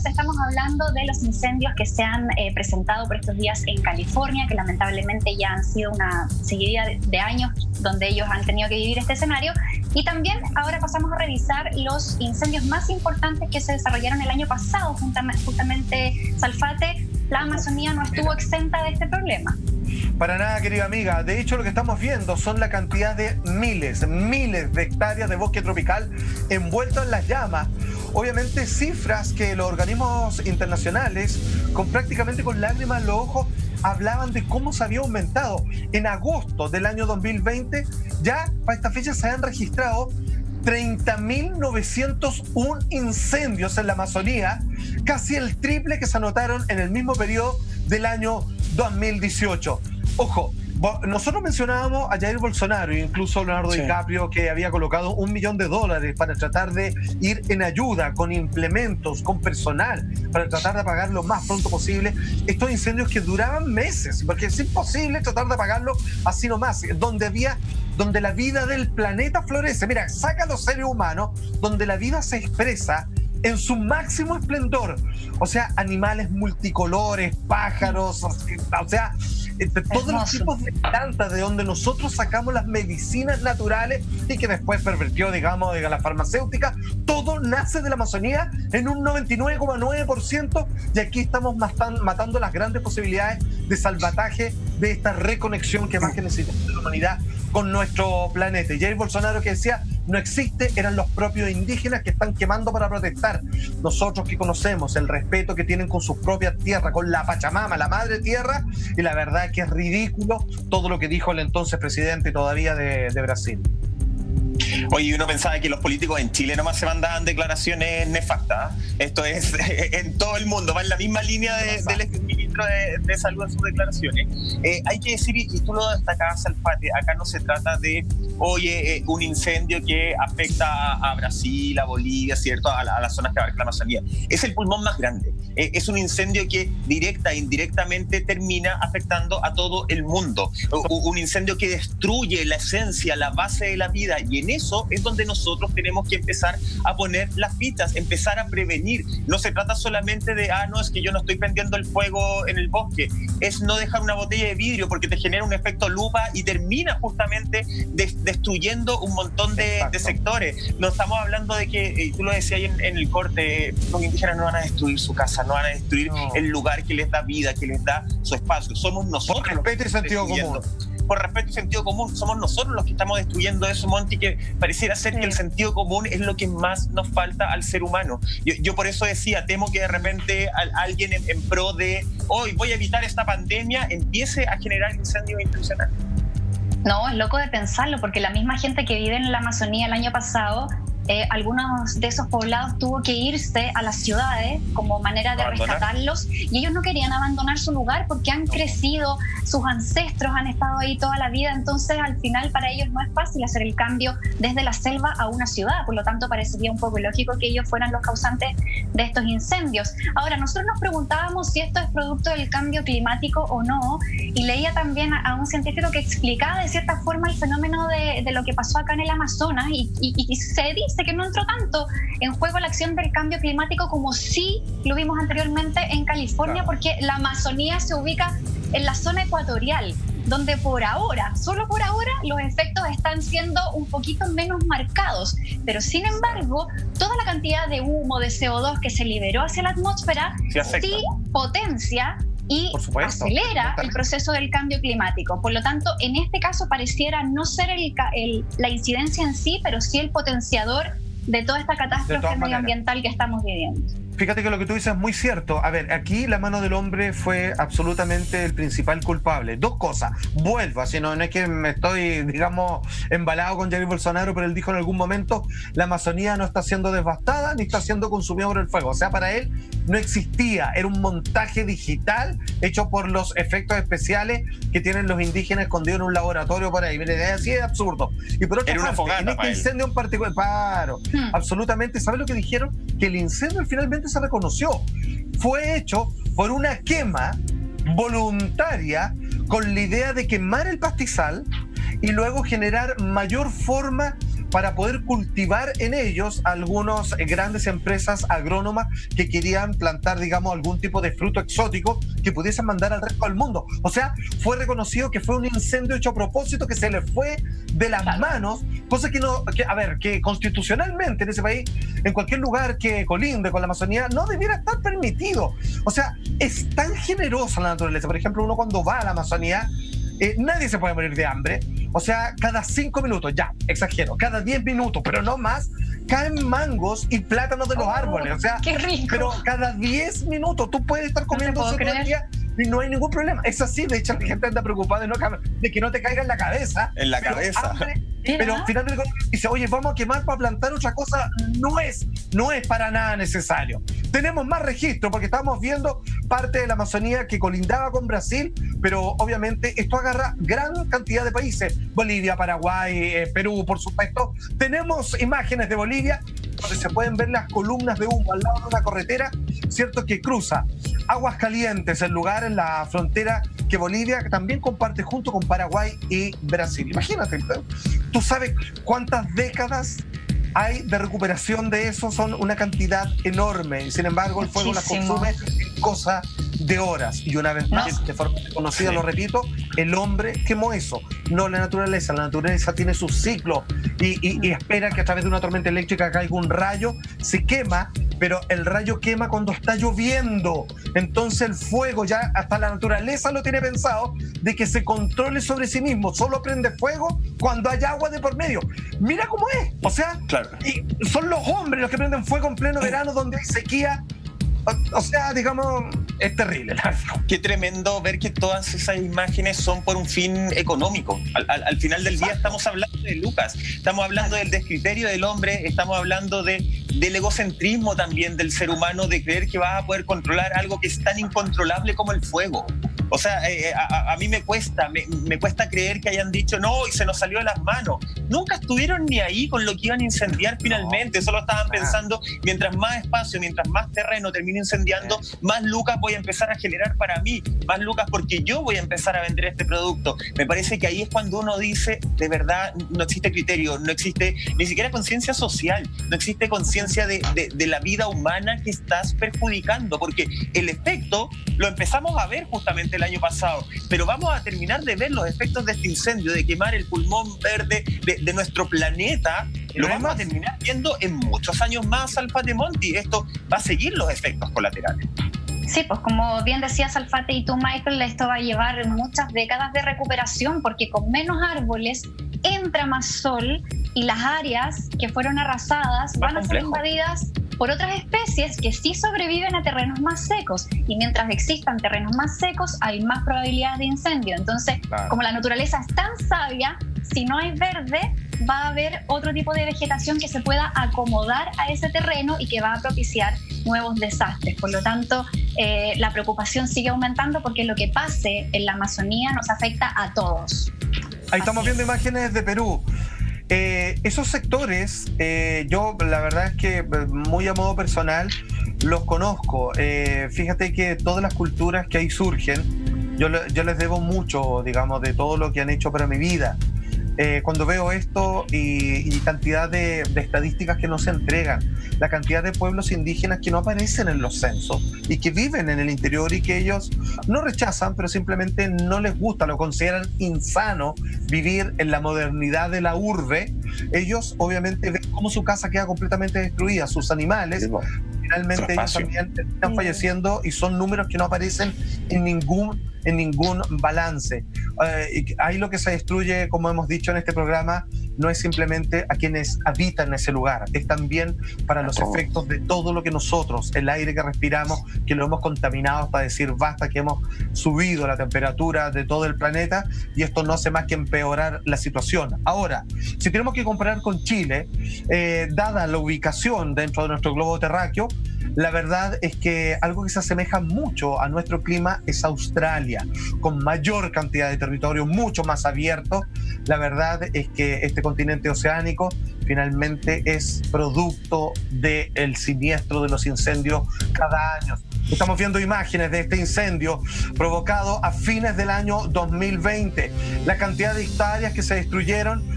estamos hablando de los incendios que se han presentado por estos días en California, que lamentablemente ya han sido una seguidilla de años donde ellos han tenido que vivir este escenario. Y también ahora pasamos a revisar los incendios más importantes que se desarrollaron el año pasado. Justamente, Salfate, la Amazonía no estuvo exenta de este problema. Para nada, querida amiga. De hecho, lo que estamos viendo son la cantidad de miles de hectáreas de bosque tropical envuelto en las llamas. Obviamente, cifras que los organismos internacionales, prácticamente con lágrimas en los ojos, hablaban de cómo se había aumentado. En agosto del año 2020, ya para esta fecha se han registrado 30.901 incendios en la Amazonía, casi el triple que se anotaron en el mismo periodo del año 2018. Ojo, nosotros mencionábamos a Jair Bolsonaro e incluso Leonardo DiCaprio, que había colocado $1 millón para tratar de ir en ayuda con implementos, con personal, para tratar de apagar lo más pronto posible estos incendios que duraban meses, porque es imposible tratar de apagarlo así nomás, donde la vida del planeta florece. Mira, saca a los seres humanos, donde la vida se expresa en su máximo esplendor. O sea, animales multicolores, pájaros, o sea, todos los tipos de plantas de donde nosotros sacamos las medicinas naturales y que después pervirtió, digamos, de la farmacéutica. Todo nace de la Amazonía en un 99,9%, y aquí estamos matando las grandes posibilidades de salvataje de esta reconexión que más que necesita la humanidad con nuestro planeta. Y Jair Bolsonaro, que decía, no existe, eran los propios indígenas que están quemando para protestar. Nosotros que conocemos el respeto que tienen con sus propias tierras, con la Pachamama, la madre tierra, y la verdad es que es ridículo todo lo que dijo el entonces presidente todavía de Brasil. Oye, uno pensaba que los políticos en Chile nomás se mandaban declaraciones nefastas. Esto es en todo el mundo, va en la misma línea del exministro de Salud en sus declaraciones. Hay que decir, y tú lo destacabas, Salfate, acá no se trata de, oye, un incendio que afecta a Brasil, a Bolivia, ¿cierto?, a las zonas que abarca la Amazonía. Es el pulmón más grande. Es un incendio que directa e indirectamente termina afectando a todo el mundo. Un incendio que destruye la esencia, la base de la vida, y en eso es donde nosotros tenemos que empezar a poner las fichas, empezar a prevenir. No se trata solamente de, no, es que yo no estoy prendiendo el fuego en el bosque. Es no dejar una botella de vidrio porque te genera un efecto lupa y termina justamente destruyendo un montón de sectores. No estamos hablando de que, tú lo decías ahí en el corte, los indígenas no van a destruir su casa, no van a destruir el lugar que les da vida, que les da su espacio. Somos nosotros. Por respeto y sentido común. Por respeto y sentido común, somos nosotros los que estamos destruyendo eso, Monty, que pareciera ser que el sentido común es lo que más nos falta al ser humano. Yo por eso decía, temo que de repente alguien en pro de hoy voy a evitar esta pandemia empiece a generar incendios intencionales. No, es loco de pensarlo, porque la misma gente que vive en la Amazonía el año pasado, algunos de esos poblados tuvo que irse a las ciudades como manera de rescatarlos, y ellos no querían abandonar su lugar porque han crecido, sus ancestros han estado ahí toda la vida. Entonces al final para ellos no es fácil hacer el cambio desde la selva a una ciudad, por lo tanto parecería un poco ilógico que ellos fueran los causantes de estos incendios. Ahora, nosotros nos preguntábamos si esto es producto del cambio climático o no, y leía también a un científico que explicaba de cierta forma el fenómeno de lo que pasó acá en el Amazonas, y se dice que no entró tanto en juego la acción del cambio climático como sí lo vimos anteriormente en California, porque la Amazonía se ubica en la zona ecuatorial, donde por ahora, solo por ahora, los efectos están siendo un poquito menos marcados. Pero sin embargo, toda la cantidad de humo, de CO2 que se liberó hacia la atmósfera sí potencia y acelera el proceso del cambio climático. Por lo tanto, en este caso pareciera no ser la incidencia en sí, pero sí el potenciador de toda esta catástrofe medioambiental que estamos viviendo. Fíjate que lo que tú dices es muy cierto. A ver, aquí la mano del hombre fue absolutamente el principal culpable. Dos cosas. Vuelvo, así no es que me estoy, digamos, embalado con Jair Bolsonaro, pero él dijo en algún momento, la Amazonía no está siendo devastada ni está siendo consumida por el fuego. O sea, para él no existía. Era un montaje digital hecho por los efectos especiales que tienen los indígenas escondidos en un laboratorio por ahí. Mire, así es absurdo. Y por otra parte, en este incendio en particular, absolutamente, ¿sabes lo que dijeron? Que el incendio finalmente se reconoció. Fue hecho por una quema voluntaria con la idea de quemar el pastizal y luego generar mayor forma para poder cultivar en ellos algunas grandes empresas agrónomas que querían plantar, digamos, algún tipo de fruto exótico que pudiesen mandar al resto del mundo. O sea, fue reconocido que fue un incendio hecho a propósito, que se le fue de las manos, cosa que constitucionalmente en ese país, en cualquier lugar que colinde con la Amazonía, no debiera estar permitido. O sea, es tan generosa la naturaleza. Por ejemplo, uno cuando va a la Amazonía, nadie se puede morir de hambre. O sea, cada 5 minutos, ya, exagero, cada 10 minutos, pero no más, caen mangos y plátanos de los árboles. O sea, qué rico. Pero cada 10 minutos tú puedes estar comiendo eso todo el día y no hay ningún problema. Es así, de hecho, la gente anda preocupada de que no te caiga en la cabeza. En la cabeza. Pero finalmente dice, oye, vamos a quemar para plantar otra cosa. No es para nada necesario. Tenemos más registro porque estamos viendo parte de la Amazonía que colindaba con Brasil, pero obviamente esto agarra gran cantidad de países. Bolivia, Paraguay, Perú, por supuesto. Tenemos imágenes de Bolivia donde se pueden ver las columnas de humo al lado de una carretera, ¿cierto?, que cruza Aguascalientes, el lugar en la frontera que Bolivia también comparte junto con Paraguay y Brasil. Imagínate, tú sabes cuántas décadas hay de recuperación de eso, son una cantidad enorme, y sin embargo el fuego las consume en cosa de horas. Y una vez más, de forma conocida, lo repito, el hombre quemó eso, no la naturaleza. La naturaleza tiene su ciclo y espera que a través de una tormenta eléctrica caiga un rayo, se quema, pero el rayo quema cuando está lloviendo. Entonces el fuego, ya hasta la naturaleza lo tiene pensado, de que se controle sobre sí mismo. Solo prende fuego cuando hay agua de por medio. Mira cómo es. O sea, claro. Y son los hombres los que prenden fuego en pleno verano donde hay sequía. O sea, digamos, es terrible. Qué tremendo ver que todas esas imágenes son por un fin económico. Al final del día estamos hablando de lucas, estamos hablando del descriterio del hombre, estamos hablando del egocentrismo también del ser humano, de creer que vas a poder controlar algo que es tan incontrolable como el fuego. O sea, a mí me cuesta creer que hayan dicho no y se nos salió de las manos. Nunca estuvieron ni ahí con lo que iban a incendiar finalmente. Solo estaban pensando, mientras más espacio, mientras más terreno termine incendiando, más lucas voy a empezar a generar para mí, más lucas porque yo voy a empezar a vender este producto. Me parece que ahí es cuando uno dice, de verdad, no existe criterio, no existe ni siquiera conciencia social, no existe conciencia de la vida humana que estás perjudicando, porque el efecto lo empezamos a ver justamente el año pasado, pero vamos a terminar de ver los efectos de este incendio, de quemar el pulmón verde de nuestro planeta. Lo vamos a terminar viendo en muchos años más, Alfate Monti. Esto va a seguir los efectos colaterales. Sí, pues como bien decías, Alfate, y tú, Michael, esto va a llevar muchas décadas de recuperación porque con menos árboles entra más sol y las áreas que fueron arrasadas van a ser invadidas por otras especies que sí sobreviven a terrenos más secos, y mientras existan terrenos más secos hay más probabilidad de incendio. Entonces, como la naturaleza es tan sabia, si no hay verde va a haber otro tipo de vegetación que se pueda acomodar a ese terreno y que va a propiciar nuevos desastres. Por lo tanto, la preocupación sigue aumentando porque lo que pase en la Amazonía nos afecta a todos. Ahí estamos viendo imágenes de Perú. Esos sectores, yo la verdad es que muy a modo personal los conozco. Fíjate que todas las culturas que ahí surgen, yo les debo mucho, digamos, de todo lo que han hecho para mi vida. Cuando veo esto y cantidad de estadísticas que no se entregan, la cantidad de pueblos indígenas que no aparecen en los censos y que viven en el interior y que ellos no rechazan, pero simplemente no les gusta, lo consideran insano vivir en la modernidad de la urbe. Ellos obviamente ven cómo su casa queda completamente destruida, sus animales, finalmente ellos también están falleciendo y son números que no aparecen en ningún balance. Ahí lo que se destruye, como hemos dicho en este programa, no es simplemente a quienes habitan ese lugar, es también para los efectos de todo lo que nosotros, el aire que respiramos, que lo hemos contaminado hasta decir basta, que hemos subido la temperatura de todo el planeta y esto no hace más que empeorar la situación. Ahora, si tenemos que comparar con Chile, dada la ubicación dentro de nuestro globo terráqueo, la verdad es que algo que se asemeja mucho a nuestro clima es Australia, con mayor cantidad de territorio, mucho más abierto. La verdad es que este continente oceánico finalmente es producto del siniestro de los incendios cada año. Estamos viendo imágenes de este incendio provocado a fines del año 2020. La cantidad de hectáreas que se destruyeron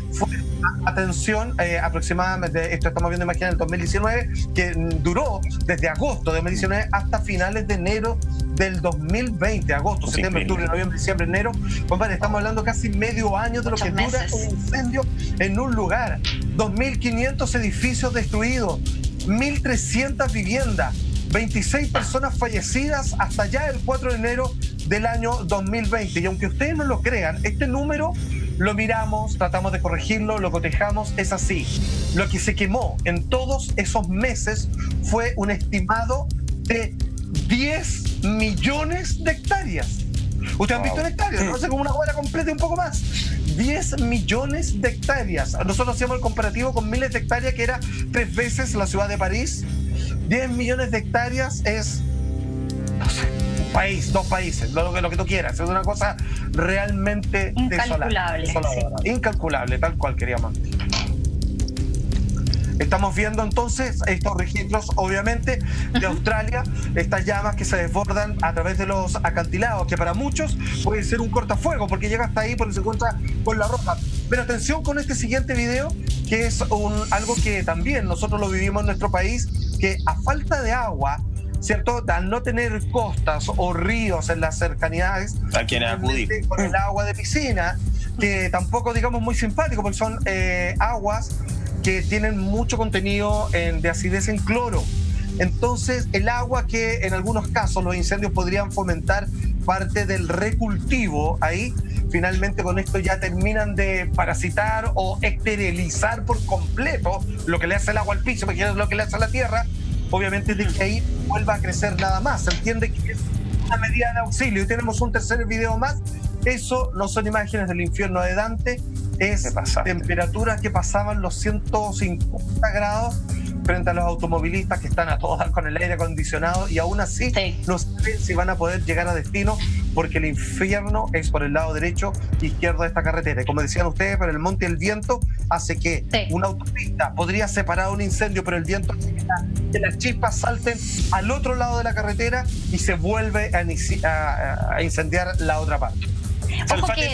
fue, atención, aproximadamente, esto estamos viendo imágenes del 2019, que duró desde agosto de 2019 hasta finales de enero del 2020, agosto, septiembre, octubre, noviembre, diciembre, enero. Compadre, estamos hablando casi medio año de lo que dura un incendio en un lugar. 2.500 edificios destruidos, 1.300 viviendas, 26 personas fallecidas hasta ya el 4 de enero del año 2020. Y aunque ustedes no lo crean, este número lo miramos, tratamos de corregirlo, lo cotejamos, es así. Lo que se quemó en todos esos meses fue un estimado de 10 millones de hectáreas. Ustedes han visto en hectáreas, no sé, como una cuadra completa y un poco más. 10 millones de hectáreas. Nosotros hacíamos el comparativo con miles de hectáreas, que era 3 veces la ciudad de París. 10 millones de hectáreas es, no sé, un país, 2 países, lo que tú quieras. Es una cosa realmente incalculable. Desoladora. Sí. Incalculable, tal cual queríamos. Estamos viendo entonces estos registros, obviamente, de Australia, estas llamas que se desbordan a través de los acantilados, que para muchos puede ser un cortafuego, porque llega hasta ahí porque se encuentra con la roca. Pero atención con este siguiente video, que es algo que también nosotros lo vivimos en nuestro país, que a falta de agua, ¿cierto? Al no tener costas o ríos en las cercanidades, a quienes acudir con el agua de piscina, que tampoco digamos muy simpático, porque son aguas que tienen mucho contenido de acidez en cloro. Entonces, el agua que en algunos casos los incendios podrían fomentar parte del recultivo, ahí finalmente con esto ya terminan de parasitar o esterilizar por completo lo que le hace el agua al piso, porque es lo que le hace a la tierra, obviamente de que ahí vuelva a crecer nada más. Se entiende que es una medida de auxilio. Y tenemos un tercer video más. Eso no son imágenes del infierno de Dante, es temperaturas que pasaban los 150 grados frente a los automovilistas que están a todas con el aire acondicionado y aún así no saben si van a poder llegar a destino, porque el infierno es por el lado derecho e izquierdo de esta carretera. Y como decían ustedes, pero el monte y el viento hace que una autopista podría separar un incendio, pero el viento hace que las chispas salten al otro lado de la carretera y se vuelve a incendiar la otra parte. Ojo que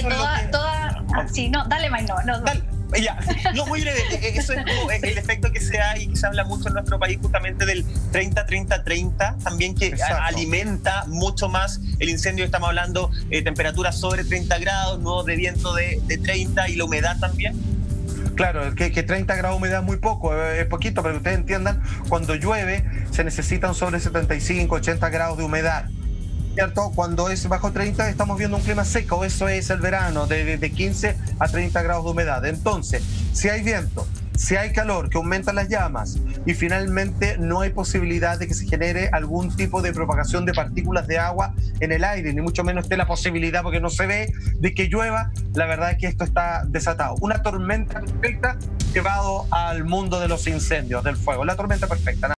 sí, no, dale, Mike, no. Dale. Ya, no, muy breve. Eso es como el efecto que se hay y que se habla mucho en nuestro país, justamente del 30-30-30, también que alimenta mucho más el incendio. Estamos hablando de temperaturas sobre 30 grados, nudos de viento de 30 y la humedad también. Claro, que 30 grados de humedad es muy poco, es poquito, pero que ustedes entiendan, cuando llueve se necesitan sobre 75, 80 grados de humedad. ¿Cierto? Cuando es bajo 30 estamos viendo un clima seco, eso es el verano, de 15 a 30 grados de humedad. Entonces, si hay viento, si hay calor que aumentan las llamas y finalmente no hay posibilidad de que se genere algún tipo de propagación de partículas de agua en el aire, ni mucho menos esté la posibilidad, porque no se ve, de que llueva, la verdad es que esto está desatado. Una tormenta perfecta llevado al mundo de los incendios, del fuego, la tormenta perfecta.